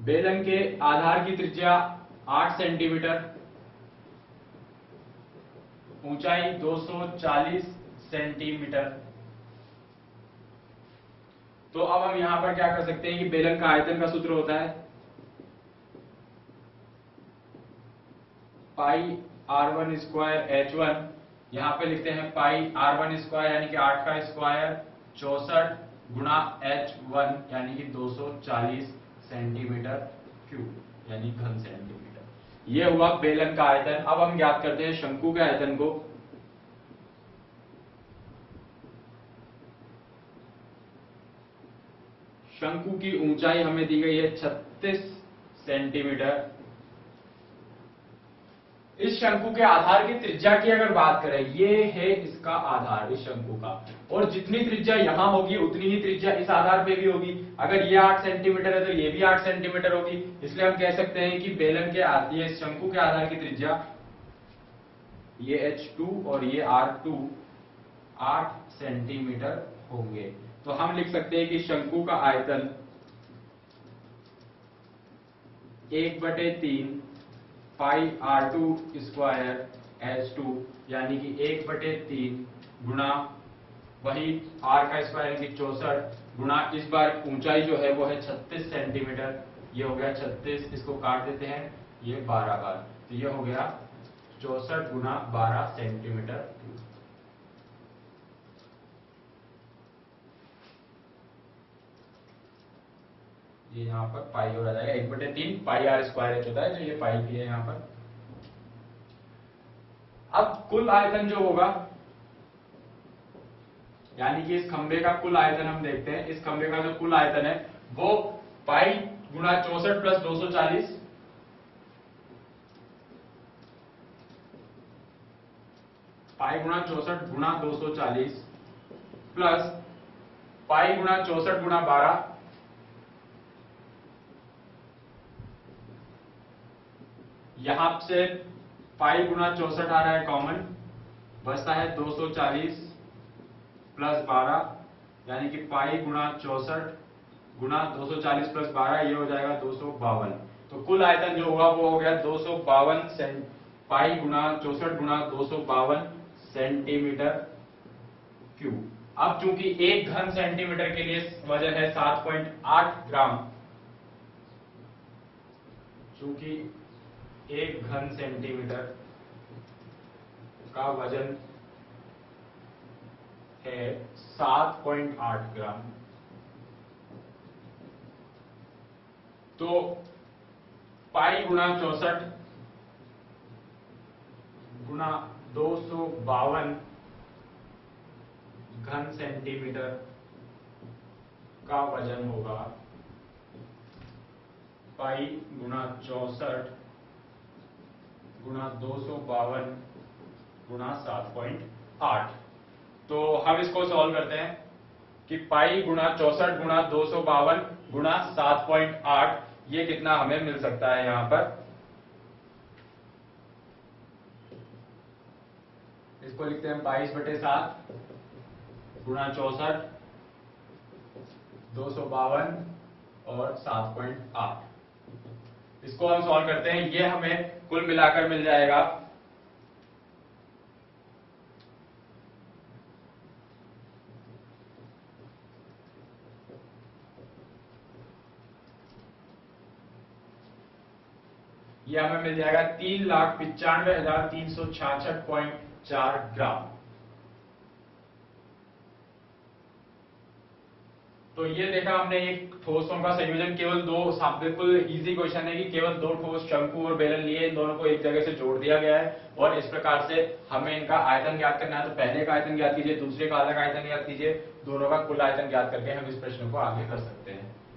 बेलन के आधार की त्रिज्या 8 सेंटीमीटर, ऊंचाई 240 सेंटीमीटर। तो अब हम यहां पर क्या कर सकते हैं कि बेलन का आयतन का सूत्र होता है पाई r1 स्क्वायर h1, यहां पे लिखते हैं पाई r1 स्क्वायर यानी कि 8 का स्क्वायर 64 गुणा h1 यानी कि 240 सेंटीमीटर क्यूब यानी घन सेंटीमीटर। ये हुआ बेलन का आयतन। अब हम ज्ञात करते हैं शंकु के आयतन को। शंकु की ऊंचाई हमें दी गई है 36 सेंटीमीटर। इस शंकु के आधार की त्रिज्या की अगर बात करें, ये है इसका आधार इस शंकु का, और जितनी त्रिज्या यहां होगी उतनी ही त्रिज्या इस आधार पे भी होगी। अगर ये 8 सेंटीमीटर है तो ये भी 8 सेंटीमीटर होगी। इसलिए हम कह सकते हैं कि बेलन के ये शंकु के आधार की त्रिज्या ये h2 और ये r2 8 सेंटीमीटर होंगे। तो हम लिख सकते हैं कि शंकु का आयतन 1/3 पाई r2 स्क्वायर h2 यानी कि 1/3 गुणा वही r का स्क्वायर यानी कि 64 गुणा इस बार ऊंचाई जो है वो है 36 सेंटीमीटर। ये हो गया 36, इसको काट देते हैं, ये 12 बार, तो ये हो गया 64 गुणा 12 सेंटीमीटर क्यूब। ये यहाँ पर पाई हो जाएगा 1/3 पाई r स्क्वायर h होता है, जो ये पाई भी है यहाँ पर। अब कुल आयतन जो होगा यानी कि इस खंबे का कुल आयतन हम देखते हैं। इस खंबे का जो कुल आयतन है वो पाई गुणा 64 प्लस 240 पाई गुणा 64 गुणा 240 प्लस पाई गुणा 64 गुणा 12 यहां से पाई गुणा 64 आ रहा है कॉमन, बचता है 240 प्लस 12 यानी कि पाई गुणा 64 गुणा 240 प्लस 12 ये हो जाएगा 252। तो कुल आयतन जो हुआ वो हो गया 252 पाई गुणा 64 गुणा 252 सेंटीमीटर क्यूब। अब चूंकि एक घन सेंटीमीटर के लिए वजन है 7.8 ग्राम, चूंकि एक घन सेंटीमीटर का वजन है 7.8 ग्राम, तो पाई गुणा 64 गुणा 252 घन सेंटीमीटर का वजन होगा पाई गुणा 64 गुणा 252 गुणा 7.8। तो हम इसको सॉल्व करते हैं कि पाई गुणा 64 गुणा 252 गुणा 7.8 ये कितना हमें मिल सकता है। यहां पर इसको लिखते हैं 22/7 गुणा 64 252 और 7.8। इसको हम सॉल्व करते हैं, ये हमें कुल मिलाकर मिल जाएगा ये हमें मिल जाएगा 3,95,366.4 ग्राम। तो ये देखा हमने एक ठोसों का संयोजन, केवल दो, बिल्कुल इजी क्वेश्चन है कि केवल दो ठोस शंकु और बेलन लिए, इन दोनों को एक जगह से जोड़ दिया गया है और इस प्रकार से हमें इनका आयतन ज्ञात करना है। तो पहले का आयतन ज्ञात कीजिए, दूसरे का अलग आयतन ज्ञात कीजिए, दोनों का कुल आयतन ज्ञात करके हम इस प्रश्न को आगे कर सकते हैं।